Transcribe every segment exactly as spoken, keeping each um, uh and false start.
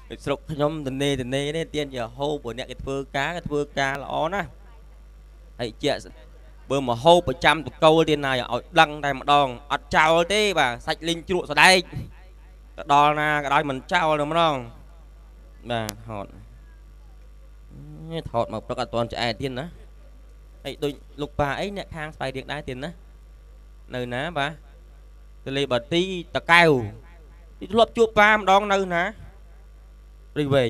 sục nhóm tình nê tình nê đấy tiên giờ hô của nè cái thưa cá cái thưa cá là ó á hãy chia bữa mà hô một trăm tụ câu tiên này ở đăng đây mà đòn ở chào thế bà sạch linh trụ ở đây đo na cái đó mình trao đúng không bà hòn thọt một các toàn chạy tiên đó ấy tôi lục bà ấy nè khang phải điện đá tiền đó nơi ná bà tôi lấy bà tí tà cao thì lộp chụp ba đón nơi ná đi về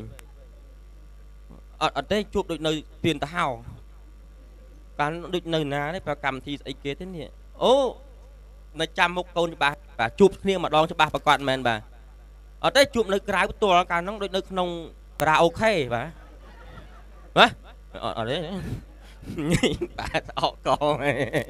ở ở đây chụp được nơi tiền ta hào cán được nơi ná đấy bà cầm thì ấy kế thế nhỉ ô nó chăm một câu bà bà chụp riêng mà đón cho bà bà quạt mền bà ở đây chụp nơi cái của cả nó nơi nông karaoke bà hả ở đấy bà họ con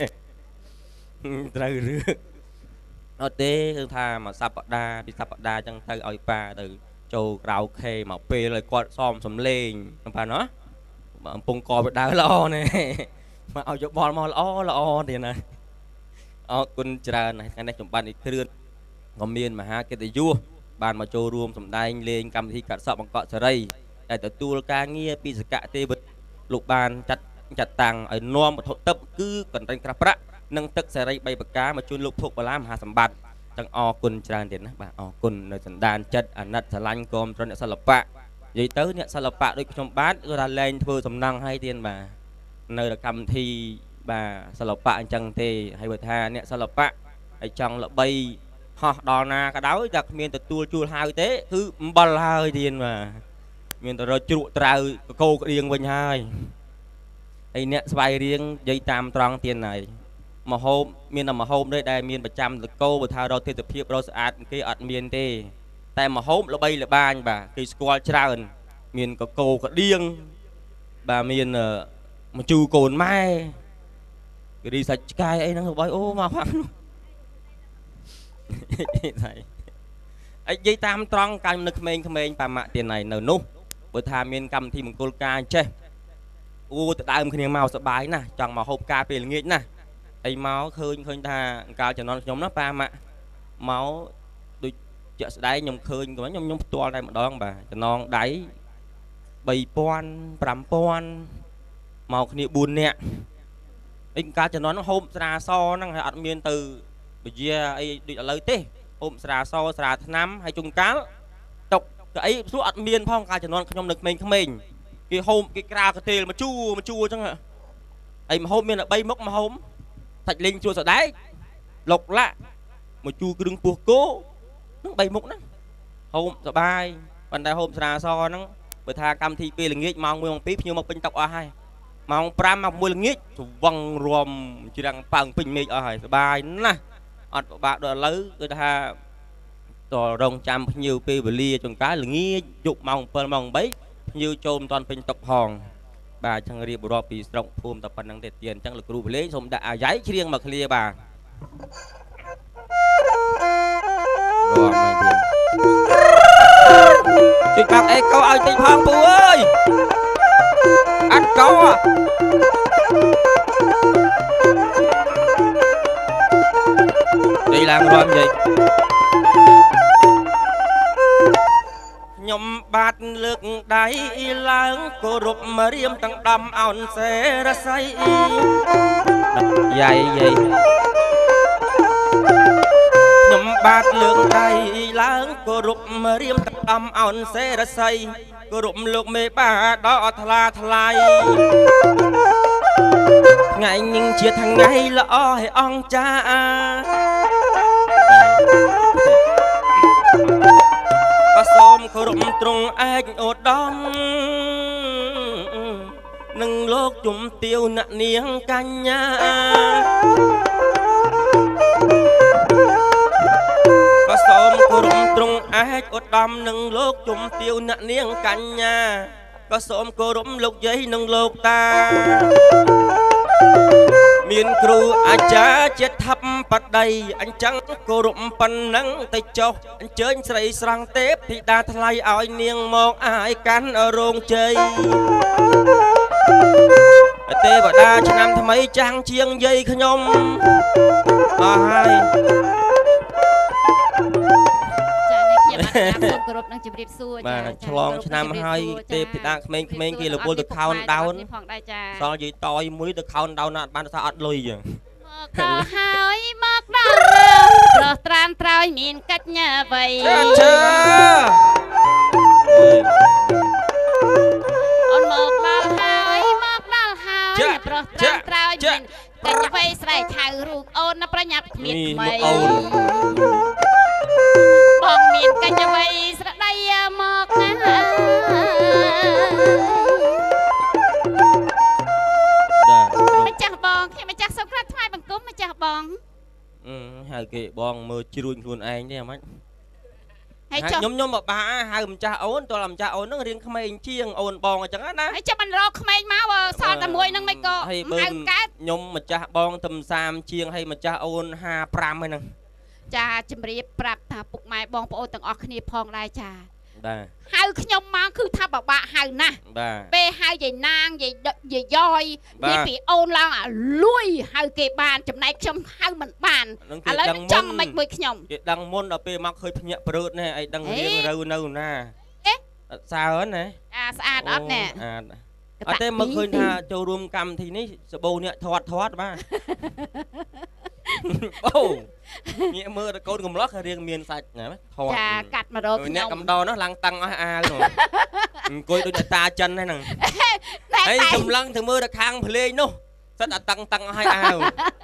trời rứa ở thế tha mà sắp đa đi sắp đa chẳng thay ở bà từ châu karaoke mà pê lại quạt xòm sầm lên bà nó mà bông cò bị đá lo này mà ở chỗ bò mò lo lo thì này ở con trà này cái này chúng bạn đi thưa ngom miên mà ha cái gì vua bàn mà châu rùm sầm đai lên cầm thì cả sợ bằng cọ sợi dây để tự tu ca nghe pi cả tê bật lục bàn chặt chặt tàng ở non một thổ tập cứ cần đánh cặp ra nâng tức sợi dây bay bạc cá mà chui lục thuộc và làm hà sầm bạt chẳng o quân tràn tiền bà o quân nơi sần đàn chất ảnh nát sờ lanh com cho nè sờ lập bạ vậy tới nè sờ lập bạ đôi trong bát rồi là lên thưa sầm năng hay tiền bà nơi là cầm thì bà sờ lập bạ chẳng thì hay bật hà nè sờ lập bạ hay chẳng là bay ho đò na cái đáo giặc miền từ tua chua hai tế cứ bao hơi tiền mà miền từ rồi trụ trào cô riêng với hai hay nè xoay riêng dây tam tròn tiền này mà hôm miền nào mà hôm đây đây miền một trăm là cô và thao đâu thì tập hiệp đâu sát cái ở miền tê tại mà hôm là bay là ba anh bà cái squad tràn miền có cô có điên bà miền ở mà chu cồn mai cái đi sạch cai ấy nó bay ô mà khoan ấy dây tam tròn cam nước mình mình bà mạ tiền này nở nút bữa tham miền cầm thì một cô ca chơi u tự đại mình màu sợ bái nè chẳng mà hộp ca về nghiệt nè ấy máu khơi khơi ta cao cho nó nhóm nó ba mạ máu đôi chợ đáy nhom khơi của nhom nhom to đây mà đón bà cho non đáy bảy pon tám pon màu kia buồn nè anh ca cho nó nó hôm ra so năng hạt miền từ bây giờ ấy đi lấy tê hôm ra so ra năm hay chung cá tộc cái số ăn miên phong ca cho nó nhom được mình không mình cái hôm cái ca cái tê mà chua mà chua chẳng hạn ấy mà hôm miền là bay mốc mà hôm thạch linh chua sợ đáy lộc lạ một chu cứ đừng buộc cố nó bay mục nó hôm sợ bay còn đây hôm ra so nó bởi tha cam thi pi là nghĩ mong mười một píp như một bên tộc ở hai mong pram mong mười là nghĩ văng rùm chỉ đang bằng bình mị ở hai sợ bay nè ở bạn được lấy người ta tò rồng trăm nhiều pi và lia trong cái là nghĩ dục mong phần mong bấy như trôm toàn bên tộc hòn bà chẳng riêng bộ pi rộng phùm tập phần năng tiền tiền chẳng là cừu lấy xong đã giấy riêng mà clear bà rồi mày tiền chị bác ấy câu ai tình phong bố ơi ăn câu à đi làm rồi gì nhom bát lực đáy láng cô rụp mà riêng tăng đầm ảo xe ra say dày dày nhom bát lực đáy láng cô rụp mà riêng tăng đầm ảo xe ra say cô rụp lục mê ba đó thla thlai ngày nhưng chia thằng ngày lỡ hay ông cha và xóm khổ rụng trung anh ô đông nâng lốt chúng tiêu nặng niếng canh nha và xóm khổ rụng trung anh ô đông nâng lốt chúng tiêu nặng niếng canh nha và xóm khổ rụng lục giấy nâng lục ta miền cừu anh cha chết thấp bắt đầy anh trắng cô rụng phần nắng tay cho anh chơi sậy sang tép thì đa thay ỏi niềng mong ai cắn ở rong chơi tê và đa cho năm tham mấy trang chiêng dây khơi nhom à hai សូមគោរពនឹងជម្រាបសួរចាឆ្លងឆ្នាំហើយទេពីតាក្មេងៗគេរវល់ទៅ count down ផងដែរចាសល់និយាយតយមួយទៅ count down អត់បានថាអត់លុយចឹងមកដល់ហើយមកដល់រស់ត្រានត្រើយមានកិច្ចញ៉ាវៃចាអូនមកដល់ហើយមកដល់ហើយប្រុសត្រានត្រើយមានកិច្ចវៃស្រែកហៅរូបអូនណាប្រញាប់គ្មានថ្មីបងមានកិច្ចវៃស្រដីមកណាម្ចាស់បងខ្ញុំម្ចាស់សូមក្រាបថ្វាយបង្គំម្ចាស់បងអឺហៅគេបងមើលជ្រួញខ្លួនឯងទេអាម៉េចហើយខ្ញុំខ្ញុំមកបាហៅម្ចាស់អូនតើម្ចាស់អូននឹងរៀងក្មេងជាងអូនបងអញ្ចឹងណាហើយចាំមិនរកក្មេងមកសល់តែមួយនឹងមិនក៏ហៅកើតខ្ញុំម្ចាស់បងទឹមសាមជាងហើយម្ចាស់អូនហាmươi lămហើយហ្នឹងចាជំរាបប្រាប់ថាពុកម៉ែបងប្អូនទាំងអស់គ្នាផងដែរចាបាទហៅខ្ញុំមកគឺថាបបាក់ហៅណាស់បាទពេលហៅយាយណាងយាយយាយយ៉យនិយាយពីអូនឡើងអាលួយហៅគេបានចំណែកខ្ញុំហៅមិនបានឥឡូវចង់មិនមួយខ្ញុំគេដឹងមុនដល់ពេលមកឃើញភ្ញាក់ព្រឺតនេះអីដឹងរៀងរូវនៅណាអេអត់សើណាអាស្អាតអត់ណែអត់ទេមកឃើញថាចូលរួមកម្មវិធីនេះសបោអ្នកធាត់ធាត់បាទអូងាកមើលតកូនកំឡោះរៀងមានសាច់ណាធាត់ចាកាត់មករកខ្ញុំអ្នកកំដរនោះឡើងតាំងអស់អាវនោះអង្គុយដូចតាចិនហ្នឹងហើយចម្លងទៅមើលទៅខាងភ្លេងនោះសិតតែតាំងតាំងអស់អាវ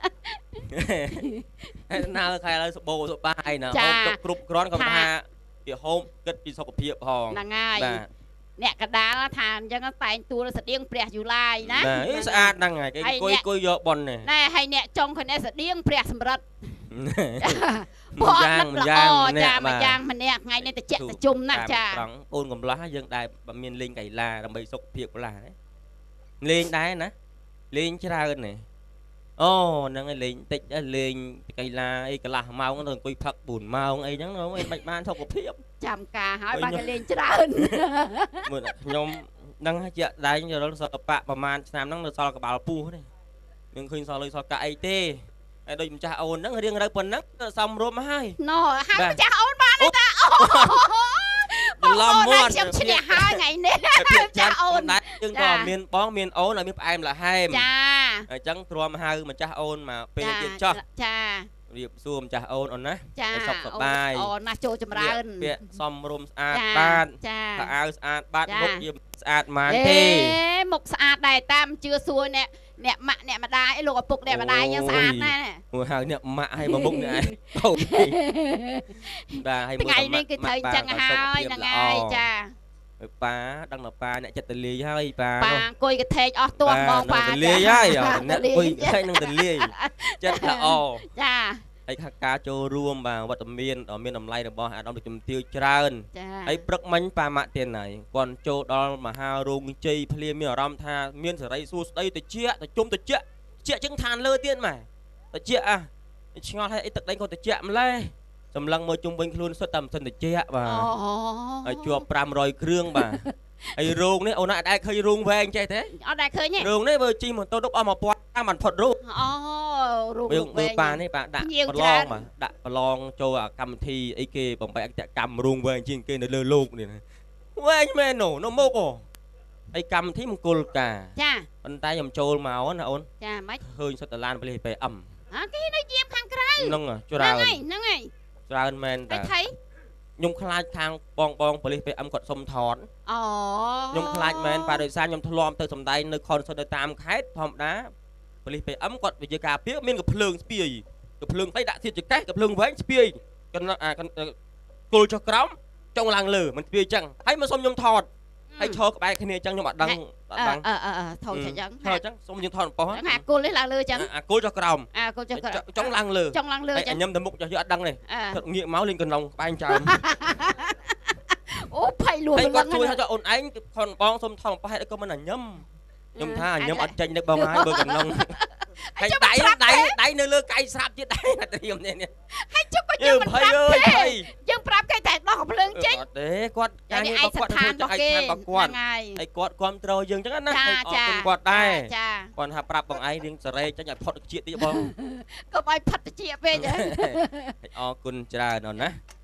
ហើយណាខែឡើយសបោសបាយណាហូបទុកគ្រប់គ្រាន់ក៏ថាវាហូបគិតពីសុខភាពផងហ្នឹងហើយអ្នកកដាលថាអញ្ចឹងតែងទួលស្តៀងព្រះយូឡាយណាបាទស្អាតហ្នឹងហើយគេអង្គុយអង្គុយយកប៉ុននេះណែហើយអ្នកចុងគ្នាស្តៀងព្រះសម្រិទ្ធបងយ៉ាងយ៉ាងចាមួយយ៉ាងម្នាក់ថ្ងៃនេះតិចតិជុំណាស់ចាត្រង់អូនកំឡោះយើងដែរមានលេងកីឡាដើម្បីសុខភាពកន្លះលេងដែរណាលេងច្រើននេះអូហ្នឹងឯងលេងតិចលេងកីឡាអីកន្លះម៉ោងទៅអង្គុយផឹកបួនម៉ោងអីហ្នឹងអីមិនបានសុខភាពចាំការហើយបានគេលេងច្រើនមើលខ្ញុំដឹងជាក់ដែងរលសិល្បៈប្រហែលឆ្នាំហ្នឹងនៅសល់ក្បាលពោះនេះយើងឃើញសល់លុយសល់កាក់អីទេហើយដូចម្ចាស់អូនហ្នឹងរៀងរៅប៉ុណ្ណឹងសំរុំហើយណូហើយម្ចាស់អូនបានទេតាអូឡំមាត់ខ្ញុំឈ្នះហើយថ្ងៃនេះម្ចាស់អូនដែរយើងក៏មានបងមានអូនហើយមានផ្អែមល្ហែមចាអញ្ចឹងទ្រាំហៅម្ចាស់អូនមកពេលទៀតចោះចារៀបសួរម្ចាស់អូនអូនណាសុខសប្បាយអូនណាចូលចម្រើនពាក់សំរុំស្អាតបានខោអាវស្អាតបានមុខយើងស្អាតម៉ានទេមុខស្អាតដែរតាមជឿសួរអ្នកអ្នកម៉ាក់អ្នកម្ដាយលោកឪពុកអ្នកម្ដាយយើងស្អាតណាស់ហៅអ្នកម៉ាក់ឲ្យមកមុខនេះឯងបាទឲ្យមើលថ្ងៃនេះគឺត្រូវចឹងហើយហ្នឹងហើយចាប៉ាដឹងថាប៉ាអ្នកចិត្តទលាយហើយប៉ាប៉ាអង្គុយកថេកអស់ទោះបងប៉ាទលាយហើយអ្នកអង្គុយហើយនឹងទលាយចិត្តល្អចាហើយខាងការចូលរួមបាទវត្តមានដ៏មានតម្លៃរបស់អាដាមជំទាវច្រើនហើយព្រឹកមិញប៉ាម៉ាក់ទៀតហើយគាត់ចូលដល់មហារោងជ័យភ្លាមមានអារម្មណ៍ថាមានសេរីសួស្ដីតិចតិជុំតិចតិចចឹងឋានលើទៀតម៉ែតិចអាឆ្ងល់ហើយអីទឹកដីក៏តិចម្លេះសម្លឹងមើលជុំវិញខ្លួនសុទ្ធតែមិនសិនតិចបាទហើយជាប់500គ្រឿងបាទហើយរោងនេះអូនអត់ដែលឃើញរោងវែងចេះទេអត់ដែលឃើញទេរោងនេះបើជិះម៉ូតូទុកអស់មួយពាន់តាមមិនផុតរោងអូរោងវែងប៉ានេះប៉ាដាក់ប្រឡងបាទដាក់ប្រឡងចូលកម្មវិធីអីគេបំបីអក្សរកម្មរោងវែងជាងគេនៅលើលោកនេះវែងមែននោះនៅមុខអូហើយកម្មវិធីមង្គលការចាប៉ុន្តែខ្ញុំចូលមកណាអូនចាមិនឃើញសុទ្ធតែឡានប៉ូលីស pê em អើគេនៅយាមខាងក្រៅហ្នឹងច្រើនហ្នឹងហើយច្រើនមែនតាខ្ញុំខ្លាចខាងបងបងប៉ូលីស pê em គាត់សុំថតអូខ្ញុំខ្លាចមែនប៉ាដោយសារខ្ញុំធ្លាប់ទៅសម្ដែងនៅ concert នៅតាមខេត្តធម្មតាប៉ូលីស pê em គាត់វិជាការពារមានកំភ្លើងស្ពាយកំភ្លើងស្អីដាក់ធៀបចកេះកំភ្លើងវែងស្ពាយគាត់អាគល់ចុះក្រោមចុងឡើងលើមិនស្ពាយអញ្ចឹងហើយមកសុំខ្ញុំថតហើយឈរក្បែរគ្នាអញ្ចឹងខ្ញុំអត់ដឹងអត់ដឹងអឺអឺថតអញ្ចឹងថតអញ្ចឹងសុំយើងថតប៉ុស្តិ៍ហ្នឹងអាគល់នេះឡើងលើអញ្ចឹងអាគល់ចុះក្រោមអាគល់ចុះក្រោមចុងឡើងលើចុងឡើងលើអញ្ចឹងញ៉ាំតែមុខចុះយើងអត់ដឹងទេគាត់ងាកមកលេងកណ្ដុងក្បែរចើមអូភ័យលួងគាត់ជួយថាអូនឯងខនបងសុំថតប្រហែលក៏មិនញ៉ាំខ្ញុំថាញ៉ាំអត់ចេញទេបងហើយបើកណ្ដុងហើយដៃដៃដៃនៅលើកៃស្រាប់ទៀតដៃត្រៀមនេះហើយជុកក៏យើងមិនប្រាប់ទេយើងប្រាប់គេតែដោះកំភ្លើងចេញអត់ទេគាត់ចានេះឯងស្ថានរបស់គេហ្នឹងហើយហើយគាត់គ្រប់គ្រងយើងអញ្ចឹងណាហើយអរគុណគាត់ដែរចាគាត់ថាប្រាប់បងឯងរៀងសេរីចេញឲ្យផុតជាតិទៀតបងកុំឲ្យផុតជាតិពេកអរគុណច្រើនអូនណា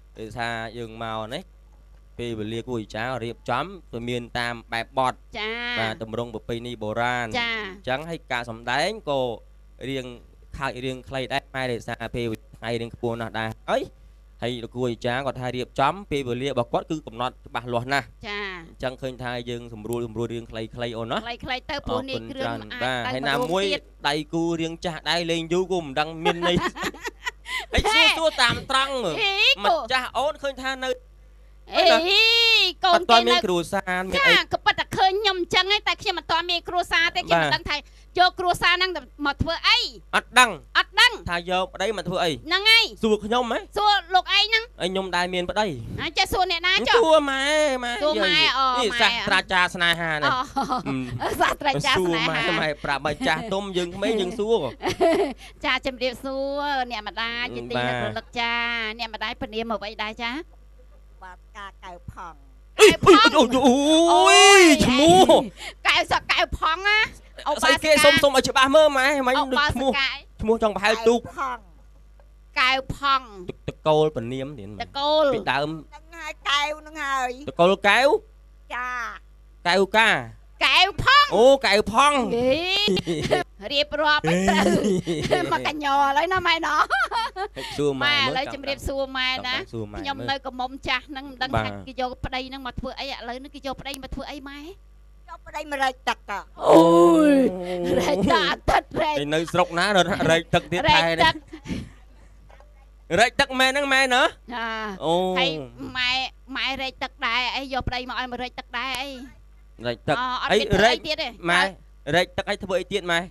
để xa dương màu đấy vì về lia cùi cháo riệp chấm tôi miền tam bẹp bọt và tầm rong bờ pini bồ ran trắng hay cả sầm đánh cô riêng khai riêng khai đá mai để xa pê hay riêng buồn là đà ấy hay cùi cháo còn hai riệp chấm pê về lia bọc quất cứ cầm nọt bạc loạt nè trắng khơi thai dương sầm ruồi sầm ruồi riêng khai khai ôn nó hay nam muối đầy cù riêng cha đây lên du cùng đăng miền này ấy xua xua tạm trăng rồi mặt cha ôn khơi tha nơi ê con toàn miền cừu sa miền ấy ก็ปัดตะเคยยำจังไงแต่ขี้มันตอนมีครัวซาแต่ขี้มันดังไทยโยครัวซานั่งแต่มาเพื่อไอ้อัดดังอัดดังทายโยได้มาเพื่อไอ้นั่งไงสู้ขยมไหมสู้ลูกไอ้นั่งไอ้ยมได้เมียนปะได้จะสู้เนี่ยนะจ๊ะสู้มามาสู้มาอ๋อนี่ศาสตราจารย์สนาหาเนี่ยศาสตราจารย์สนาหาทำไมปราบใบจ่าต้มยังไม่ยังสู้จ่าจำเรียบสู้เนี่ยมาได้จิตตีนักบุญลักจ่าเนี่ยมาได้ปนีมาไว้ได้จ้าบาดกาไก่พองไก่พองโอ้ยชมูไก่สักไก่พองอ่ะใส่เกสส้มส้มเอาชิบะเมื่อไหมไม่ชมูชมูจังไปให้ตุกไก่พองตะโกนเป็นเนียมเห็นไหมตะโกนเป็นดาวนั่งไงไก่นั่งไงตะโกนไก่จ้าไก่ก้าไก่พองโอ้ไก่พองเรียบร้อยไปมากันยอเลยนะไม่เนาะมาเลยจะเรียบซัวมานะยมเลยก็มอมจ้านั่งดังหักกิโยไปได้นั่งมาเพื่อไอ้เลยนั่งกิโยไปได้มาเพื่อไอ้ไหมกิโยไปได้มาไรตักอ่ะโอ้ยไรตักตัดไรในสรกน้าเลยไรตักที่ไทยเนี่ยไรตักแม่นั่งแม่เนาะโอ้ให้แม่แม่ไรตักได้ไอ้โยไปได้มาไอ้มาไรตักได้ไอ้ไรตักไอ้ไรแม่ไรตักไอ้ทบไอ้เตี้ยไหม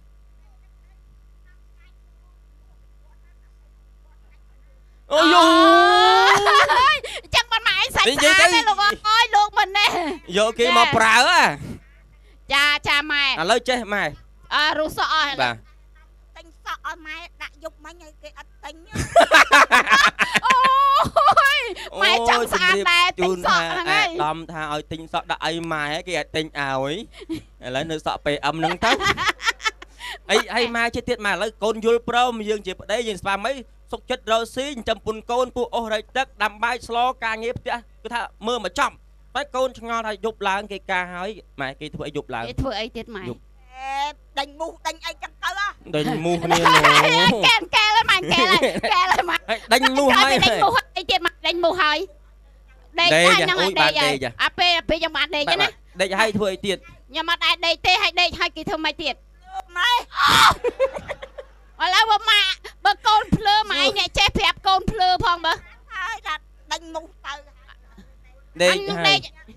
โอ้ยจังมันหมายใส่ตาเลยลูกโอ้ยลูกมันเนี่ยโยกี้มาปลาอ่ะจ้าจ้าแม่อ่ะเลยเจ๊แม่อ่ะรู้สอบ่าติงสอแม่ดักยุบไม่ไงเกอัดติงโอ้ยแม่จังสารแต่ติงสอไงดอมทาเอาติงสอดักไอ้แม่เกติงเอาไอ้แล้วเนื้อสอไปอำนึงทั้งไอ้ไอ้แม่เจ๊เตี้ยแม่แล้วโกนยูโปรมยืนเจ็บได้ยืนสปาไม่สุกจัดเราซีจำปุ่นโกนปูโอไรตักดำใบสโลกาเงียบเจ้าก็ถ้าเมื่อมาจำไปโกนชงอไทยยุบล้างเกกาหายแม่เกย์ถือไอ้ยุบล้างเถือไอ้เตี้ยใหม่ดังมูดังไอ้จังเกล่ะดังมูเนี่ยแกนแกเลยมันแกเลยแกเลยมันดังมูให้ดังมูไอ้เตี้ยมันดังมูให้ได้ได้ยังไงได้ยังอ่ะเป้เป้ยังมาได้ยังนะได้ให้ถือไอ้เตี้ยยังมาได้ได้เต้ให้ได้ให้กี่เท่าไม่เตี้ยไม่มาแล้วบ่มาบ่โกนเพลอไหมเนี่ยเจ๊แผลโกนเพลอพองบ่ไอ้ดัดดังมุกเตอเด็กให้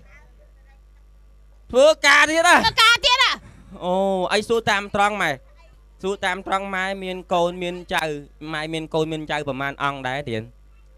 เพื่อกาทีนะเพื่อกาทีนะโอ้ไอสู้ตามตรังไหมสู้ตามตรังไม้เมียนโกนเมียนใจไม้เมียนโกนเมียนใจประมาณอังได้เดียน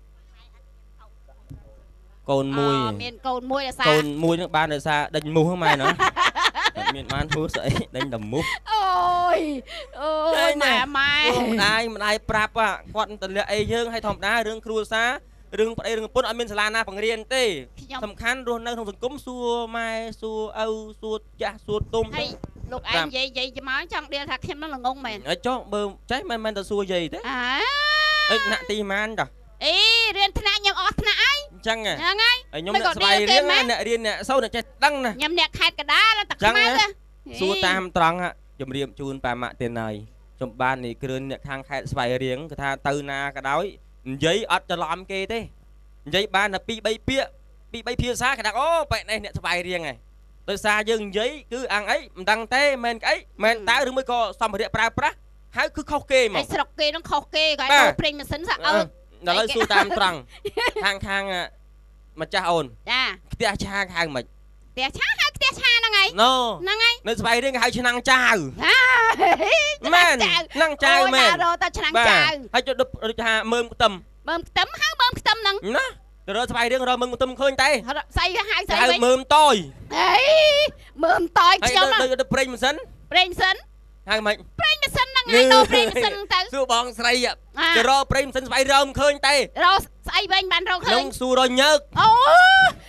โกนมวยเมียนโกนมวยโกนมวยทั้งบ้านเลยซาดังมูข้างในเนาะเมียนมันพูดใส่ดังดำมุกโอ้ยโอ้ยแม่แม่มันได้มันได้ปรับอ่ะก่อนแต่เรื่องไอ้เรื่องให้ทำได้เรื่องครูซาเรื่องไอ้เรื่องปุ่นไอ้เมียนสลานาฝังเรียนเต้สำคัญรวมในทางสังคมสู้ไม้สู้เอาสู้จ่าสู้ตุ้มลูกไอ้ยัยยัยจะมาจังเดียวทักเข้มนั่นละงงแม่ไอ้จ้องเบิ่มใช่มันมันจะสู้ยัยเต้ไอ้หน้าตีมันจ้ะเอ้เรียนธนายังออกธนาไอ้จังไงยังไงไอ้ยมเนี่ยสบายเรียนเนี่ยเรียนเนี่ยเศร้าเนี่ยใจตั้งนะยำเนี่ยขาดกระดาแล้วตักมาเลยสู้ตามตรังฮะจมเรียมจูนปลาหมะเตียนในจมบ้านนี่คืนเนี่ยทางแค่สบายเรียงก็ท่าตื่นนากระด้อยยัยอัดจะล้อมเกย์เต้ยัยบ้านน่ะปีใบเปี้ยปีใบเปี้ยซากระดักโอ้ไปในเนี่ยสบายเรียงไงโดยซายังยัยคืออ่างไอ้ดังเต้แมนไอ้แมนตาหรือไม่ก็สมเด็จปลาปลาหายคือเข้าเกย์มั้งไอ้สระเกย์ต้องเข้าเกย์ก็ไอ้ตัวเพลงมันสินสักเออเราเลยสู้ตามตรังทางทางอ่ะมาจ้าโอนจ้าเตี้ยชาทางมันเตี้ยชาเตี้ยชานั่งไงโน่นั่งไงในสบายเรื่องให้ชนะจ้าแม่นั่งจ้าแม่เราแต่ชนะจ้าให้จุดดูจ้าเมื่อมตึมเมื่อมตึมห้าเมื่อมตึมนั่งนะเดี๋ยวเราสบายเรื่องเราเมื่อมตึมเคยใจใส่ให้ใส่ไปเมื่อมต่อยเฮ้ยเมื่อมต่อยเชี่ยวนะเดี๋ยวเปรย์มันสันเปรย์สันทางมันเปรย์มันสันนั่งไงโตเปรย์มันสันแต่สู้บองใส่อ่ะเดี๋ยวเราเปรย์มันสันไปเราเคยใจเราใส่เบนบันเราเคยลงสู้เราเยอะโอ้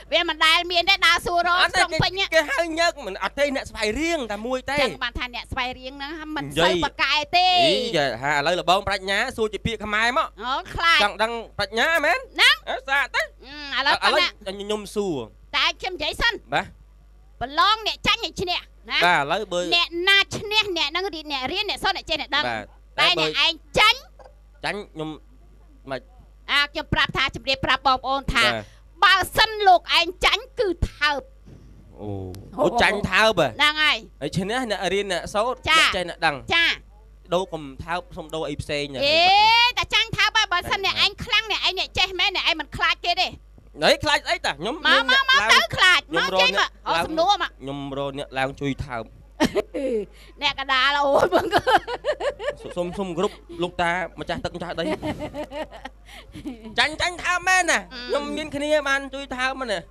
វាមិនដែលមានទេដើរសួររកក្នុងពេញគេហៅញឹកមិនអត់ទេអ្នកស្វ័យរៀងតែមួយទេចឹងបានថាអ្នកស្វ័យរៀងហ្នឹងមិនសូវបកកែទេអីយ៉ាហាឥឡូវលបងប្រាជ្ញាសួរជាពាក្យខ្មែរមកអូខ្លាចចង់ដឹងប្រាជ្ញាមែនហ្នឹងសាកទៅឥឡូវឥឡូវខ្ញុំសួរតែខ្ញុំនិយាយសិនបាទប្រឡងអ្នកចាញ់ឲ្យឈ្នះណាបាទឥឡូវបើអ្នកណាឈ្នះអ្នកហ្នឹងរៀនអ្នករៀនអ្នកសន់អ្នកចេះអ្នកដឹងតែអ្នកឯងចាញ់ចាញ់ខ្ញុំមិនអាខ្ញុំប្រាប់ថាជម្រាបប្រាប់បងប្អូនថាបើសិនលោកឯងចាញ់គឺថើបអូអូចាញ់ថើបហ្នឹងហើយហើយឈ្នះអ្នករៀនអ្នកសូត្រអ្នកចេះអ្នកដឹងចាដូរកុំថើបសុំដូរអីផ្សេងអេតែចាញ់ថើបបើសិនអ្នកឯងខ្លាំងអ្នកឯងអ្នកចេះមែនអ្នកឯងមិនខ្លាចគេទេអីខ្លាចអីតាខ្ញុំមកមកមកទៅខ្លាចមកចេញមកអត់សំណួរមកខ្ញុំរកអ្នកឡើងជួយថើបអ្នកកដាលអូនបងសុំសុំគ្រប់លោកតាម្ចាស់ទឹកម្ចាស់ដីចាញ់ចាញ់ថើបមែនណាខ្ញុំមានគ្នាបានជួយថើបមែនណា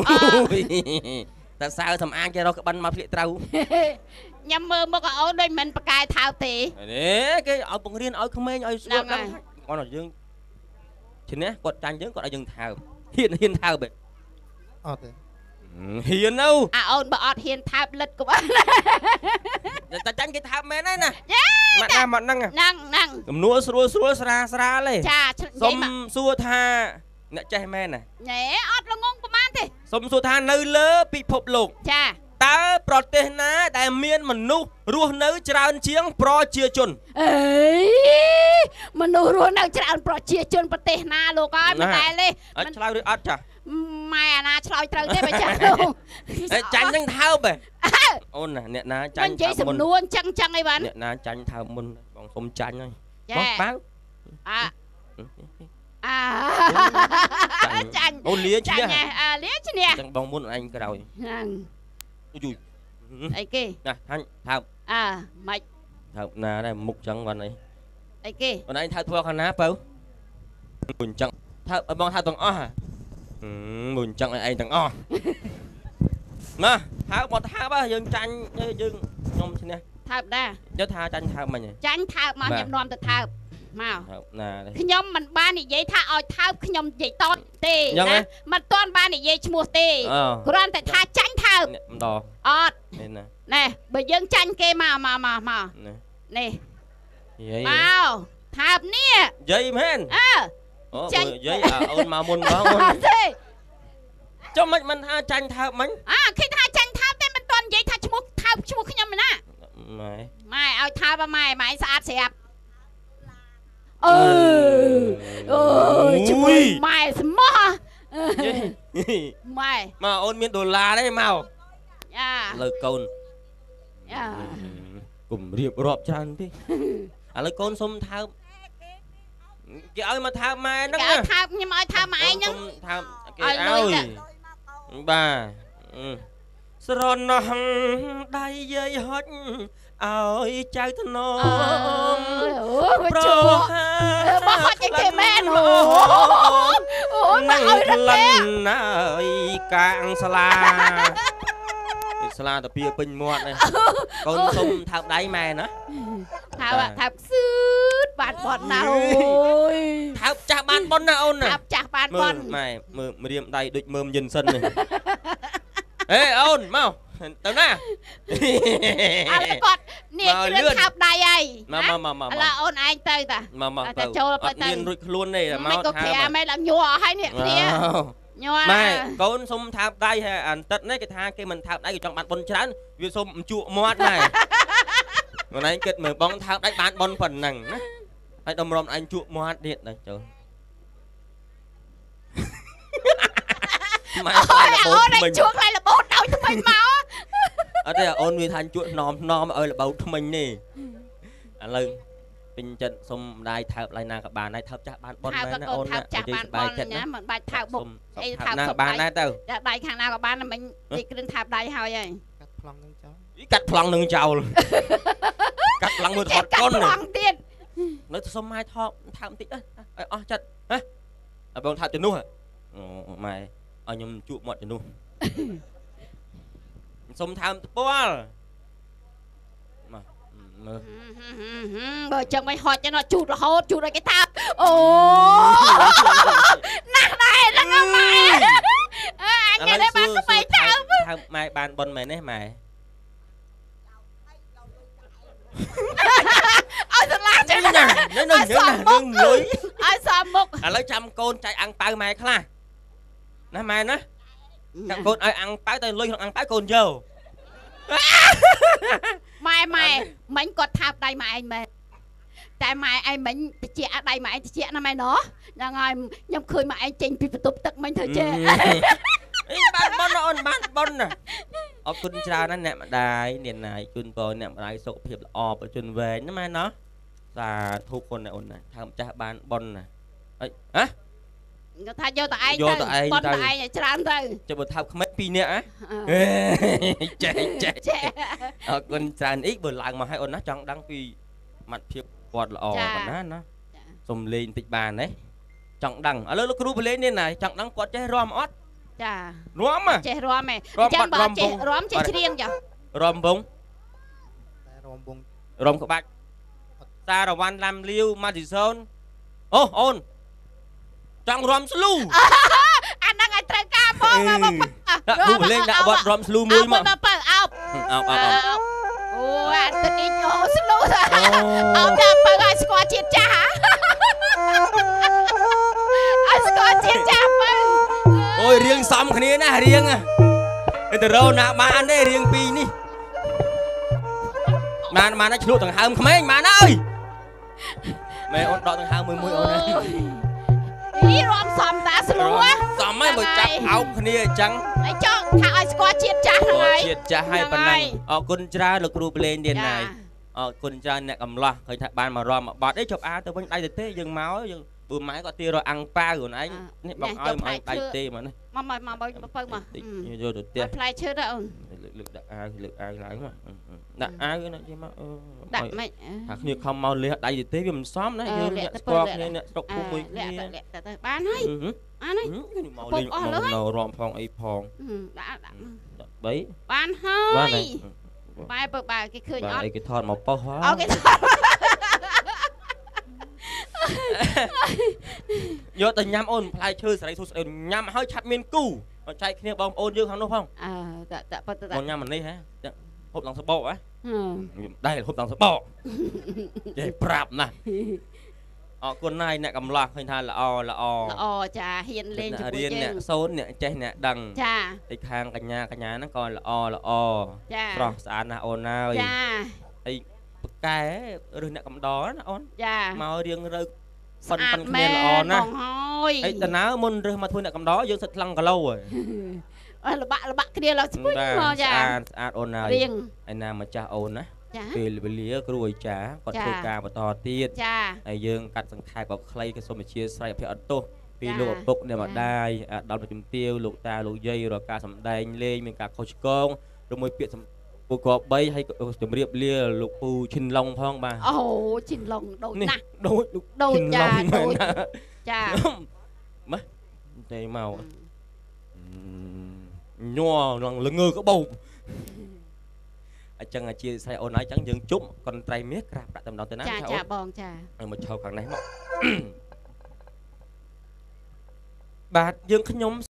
តែសើសំអាងគេរកក្បិនមកភ្លៀកត្រូវញ៉ាំមើលមកអូនដូចមិនប្រកែថើបទេនេះគេឲ្យបង្រៀនឲ្យក្មេងឲ្យស្គាល់ដឹងគាត់យើងឈ្នះគាត់ចាញ់យើងគាត់ឲ្យយើងថើបហ៊ានហ៊ានថើបទេអត់ទេហ៊ានទៅអាអូនបើអត់ហ៊ានថើបលិតក៏បានតែចាញ់គេថើបមែនហើយណាមកណាមកហ្នឹងហ្នឹងហ្នឹងកំនួលស្រួលស្រួលស្រាលស្រាលទេចាសុំសួរថាអ្នកចេះមែនណាណែអត់ល្ងងប្រហែលទេសុំសួរថានៅលើពិភពលោកចាតើប្រទេសណាដែលមានមនុស្សរស់នៅច្រើនជាងប្រជាជនអេមនុស្សរស់នៅច្រើនប្រជាជនប្រទេសណាលោកអើយមិនដែលទេអត់ឆ្លើយឬអត់ចាម៉ែអាណាឆ្លើយត្រូវទេបើចាចាញ់នឹងថើបអូនណាអ្នកណាចាញ់ថើបមុនសំនួនចឹងចឹងអីបានអ្នកណាចាញ់ថើបមុនបងសុំចាញ់ហើយបងប៉ៅអាអាចាញ់អូលាឈ្នះអាលាឈ្នះចឹងបងមុនឯងក្រោយហ្នឹងយូអីគេណាហាញ់ថើបអើម៉េចថើបណាដែរមុខចឹងបានអីអីគេបងឯងថើបធ្វើខាងណាបើមុនចឹងថើបបងថើបទាំងអស់ហ៎មុនចឹងឲ្យឯងទាំងអស់ណាថើបមកថើបយើងចាញ់យើងខ្ញុំឈ្នះថើបដែរយកថាចាញ់ថើបមិញចាញ់ថើបមកខ្ញុំនាំទៅថើបមកណាខ្ញុំមិនបាននិយាយថាឲ្យថើបខ្ញុំនិយាយតតទេណាមិនទាន់បាននិយាយឈ្មោះទេគ្រាន់តែថាចាញ់ថើបម្ដងអត់ណាណែបើយើងចាញ់គេមកមកមកមកនេះមកថើបនេះយាយមែនអើអូយាយអូនមកមុនបងអូនទេចុះមិនមិនថាចាញ់ថើបមិញអាគេថាចាញ់ថើបតែមិនទាន់និយាយថាឈ្មោះថើបឈ្មោះខ្ញុំណាម៉ែម៉ែឲ្យថើបម៉ែម៉ែស្អាតស្រាប់អឺអូឈ្មោះម៉ែស្មោះម៉ែមកអូនមានដុល្លារទេមកយ៉ាលើកូនយ៉ាកុំរៀបរាប់ច្រើនទេឥឡូវកូនសុំថើបគេឲ្យមកថើបម៉ែហ្នឹងគេឲ្យថើបខ្ញុំឲ្យថើបម៉ែហ្នឹងថើបគេឲ្យបាទស្រណោះដៃយាយហុចឲ្យចៅធ្នមប្រហាមកហត់គេមែនអូអូមកឲ្យរត់ទេណាអីកាងស្លាស្លាតាពីពេញមាត់នេះកូនសុំថើបដៃម៉ែណាថើបថើបស៊ឺតបានបត់ណាអូយថើបចាស់បានបន់ណាអូនណាថើបចាស់បានបន់ម៉ែមើលរៀមដៃដូចមើមយិនសិននេះអេអូនមកទៅណាអើគាត់នេះគ្រឿងថើបដៃហើយមកមកមកមកឥឡូវអូនឯងទៅតាមកមកទៅចូលទៅទៅមានរួចខ្លួនទេមកថើបមិនក៏គ្រាមែនឡើងញ័រអស់ហើយនេះគ្នាញ័រម៉ែកូនសុំថើបដៃហើយអាតិតនេះគេថាគេមិនថើបដៃគេចង់បានបុណ្យច្រើនវាសុំជក់មាត់ដែរខ្លួនឯងគិតមើលបងថើបដៃបានបុណ្យប៉ុណ្ណឹងណាហើយតម្រុំឯងជក់មាត់ទៀតទៅចូលម៉ែអូនឯងជួខ្លាយលបោតឲ្យថ្មីមកអត់ទេអូនវាថាជក់ណោមណោមឲ្យលបោតថ្មិញនេះឥឡូវពេញចិត្តសុំម្ដាយថើបឡើយណាក៏បានហើយថើបចាស់បានប៉ុនមែនណាអូនណាចាស់បានប៉ុនណាមិនបាច់ថើបបុកអីថើបណាបានដែរទៅដៃខាងណាក៏បានមិញនេះគ្រឿងថើបដៃហើយហើយកាត់ប្លង់នឹងចោលកាត់ប្លង់នឹងចោលកាត់ប្លង់មួយថតកុនប្លង់ទៀតនៅសុំម៉ែថបថើបបន្តិចអើអស់ចិត្តហ៎ឲ្យបងថើបជំនួសអូម៉ែឲ្យខ្ញុំជក់មាត់ជំនួសសុំថើបត្ពាល់មកមើលបើចឹងមិនហត់ចឹងជូតរហូតជូតឲ្យគេថាអូណាស់ដែរហ្នឹងម៉ែឥម៉ែបានប៉ុនមែនទេម៉ែអើស្លាចេះនេះណានេះនឹងនឹងលុយអើសំមុខឥឡូវចាំកូនចែកអាំងប៉ៅម៉ែខ្លះណាម៉ែណាចាំកូនឲ្យអាំងប៉ៅទៅលុយក្នុងអាំងប៉ៅកូនយកម៉ែម៉ែមិញគាត់ថាបដៃម៉ែឯងមែនតែម៉ែឯងមិញតិចដៃម៉ែឯងតិចណាម៉ែណោះហ្នឹងហើយខ្ញុំឃើញម៉ែឯងចេញពីបន្ទប់ទឹកមិញធ្វើចេះបានប៉ុនអូនបានប៉ុនណាអរគុណច្រើនណាស់អ្នកម្ដាយនាងណាយជូនពរអ្នកម្ដាយសុខភាពល្អប្រជជនវែងណាម៉ែណោះសាធុគុណណាអូនណាថាម្ចាស់បានប៉ុនណាអីហ៎គាត់ថាយកតែឯងទៅប៉ុនតែឯងឲ្យច្រើនទៅចុះបើថាក្មេកពីរនាក់ហ៎ចេះចេះចេះអរគុណច្រើនអីបើឡើងមកឲ្យអូនណាចង់ដឹងពីសមត្ថភាពគាត់ល្អប៉ុណ្ណាណាសំលេងតិចបានទេចង់ដឹងឥឡូវលោកគ្រូបលេងនេះណាចង់ដឹងគាត់ចេះរាំអត់ចារាំចេះរាំហ៎ចាំបើចេះរាំចេះច្រៀងចារាំវងតែរំវងរាំក្បាច់សារវ៉ាន់ឡាំលាវម៉ាទីសូនអូអូនចង់រាំស្លូអាហ្នឹងឲ្យត្រូវការបងមកដាក់គ្រូបលេងដាក់វត្តរាំស្លូមួយមកអោបបើអោបអោបអោបអូអាទៅនេះយោស្លូអោបដាក់បើឲ្យស្គាល់ជាតិចាស់ឲ្យស្គាល់ជាតិចាស់បើអូយរៀងសំគ្នាណារៀងទៅរោណាបានទេរៀងពីរនេះបានបានឆ្លក់ដង្ហើមក្មេងបានអើយម៉ែអូនដកដង្ហើមមួយមួយអូនណាយីរំសំតាស្លូសំហើយបើចាប់អោបគ្នាអញ្ចឹងហើយចង់ថាឲ្យស្គាល់ជាតិចាស់ហ្នឹងហើយជាតិចាស់ហើយប៉ុណ្ណឹងអរគុណច្រើនលោកគ្រូបលេងទៀតណាយអរគុណច្រើនអ្នកកំឡោះឃើញថាបានមករំមកបាត់អីជប់អាទៅវិញដៃទៅទេយើងមកយើងបើម៉ែគាត់ទីរអាំងប៉ាវខ្លួនឯងនេះបងឲ្យមកដៃទេមកនេះមកមកមកបើបើមកយកទៅផ្ទះផ្លែឈើទៅអូនលើកដាក់អាវលើកអាវឡើងមកដាក់អាវណាជិះមកដាក់មិនថាគ្នាខំមកលះដៃទៅទេវាមិនសមណាយើងអ្នកស្គាល់គ្នាអ្នកស្រុកភូមិមួយគ្នាលាក់លាក់ទៅបានហើយអានេះមកលេងនៅរំផងអីផងដាក់ដាក់ 3 បានហើបានយបែបបើគេឃើញអត់អីគេថតមកប៉ុស្តិ៍អូគេថតយកទៅញ៉ាំអូនផ្លែឈើស្រីសួស្ដីញ៉ាំហើយឆាប់មានគូចែកគ្នាបងប្អូនយើងខាងនោះផងអើដាក់ដាក់ប៉ុតបងញ៉ាំអានេះហ៎ហូបដល់សបកហ៎ហឺដែរហូបដល់សបកចេះប្រាប់ណាស់អរគុណណាស់អ្នកកំឡោះឃើញថាល្អល្អល្អចាហ៊ានលេងជាមួយរៀនយើអ្នកងសូនអ្នកចេះអ្នកដឹងចាទីខាងកញ្ញាកញ្ញាហ្នឹងក៏ល្អល្អចាស្រស់ស្អាតណាស់អូនហើយចាអីប៉កែឬអ្នកកំដរណាអូនចាមករៀងរើប៉ុនស្អាប៉ុតនគ្នាមែនល្អណាស់បងហើយអីតើណើមុនរើសមកធ្វើអ្នកកំដរយើងសិតថ្លឹងគីឡូហើយអើលបាក់លបាក់គ្នាឡើងស្ពុយមកចាស្អាតស្អាតអូនហើយរៀងឯណាម្ចាស់អូនណាចាពេលវេលាគ្រូអាចារ្យគាត់ធ្វើការបន្តទៀតចាហើយយើងកាត់សង្ខេបក៏ខ្លីក៏សូមអធិស្ឋានអភ័យអត់ទោសពីចាលោកឪពុកអ្នកម្ដាយអាដល់ប្រជំទាវលោកតាលោកយាយរាល់ការសម្ដែងលេងមានការខុសឆ្គងឬមួយពាក្យសម្ពូកបីហើយជម្រាបលាលោកពូឈិនឡុងផងបាទអូជីនឡុងដូចណាស់ដូចលោកដូចឈិនចាឡុងមែដូចនណាចាម៉េះទេមកញ័រនឹងល្ងើក្បោបអញ្ចឹងអធិស្ឋានអូនហើយអញ្ចឹងយើងជប់កុនត្រៃមាសក្រាបដាក់តែម្ដងទៅណាចាចាបងចាឲ្យមកឈរខាងនេះមកបាទយើងខ្ញុំ